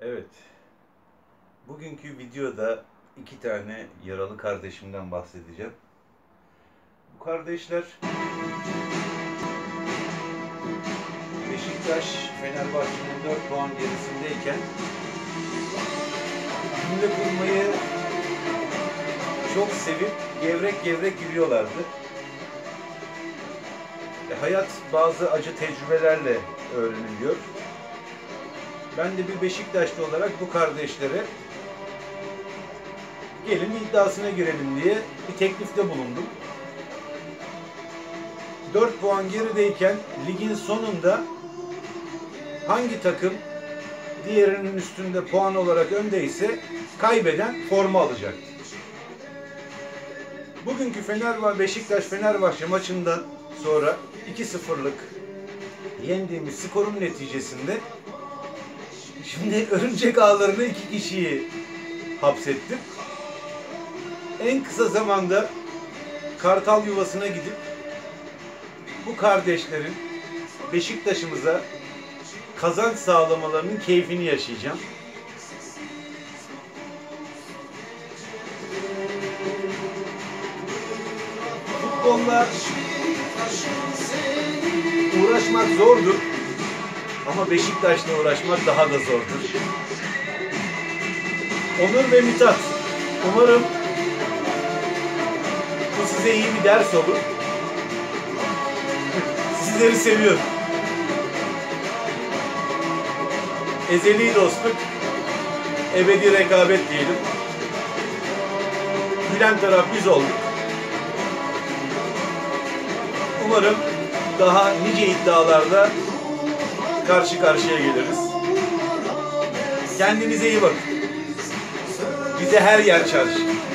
Evet, bugünkü videoda iki tane yaralı kardeşimden bahsedeceğim. Bu kardeşler Beşiktaş Fenerbahçe'nin 4 puan gerisindeyken cümle kurmayı çok sevip gevrek gevrek yürüyorlardı. Hayat bazı acı tecrübelerle öğreniliyor. Ben de bir Beşiktaşlı olarak bu kardeşlere gelin iddiasına girelim diye bir teklifte bulundum. 4 puan gerideyken ligin sonunda hangi takım diğerinin üstünde puan olarak öndeyse kaybeden forma alacaktı. Bugünkü Beşiktaş-Fenerbahçe maçından sonra 2-0'lık yendiğimiz skorun neticesinde şimdi örümcek ağlarına 2 kişiyi hapsettim. En kısa zamanda Kartal yuvasına gidip bu kardeşlerin Beşiktaş'ımıza kazanç sağlamalarının keyfini yaşayacağım. Futbolla uğraşmak zordur ama Beşiktaş'la uğraşmak daha da zordur. Onur ve Mithat, umarım bu size iyi bir ders olur. Sizleri seviyorum. Ezeli dostluk, ebedi rekabet diyelim. Gülen taraf biz olduk. Umarım daha nice iddialarda karşı karşıya geliriz. Kendinize iyi bakın. Bize her yer çarşı.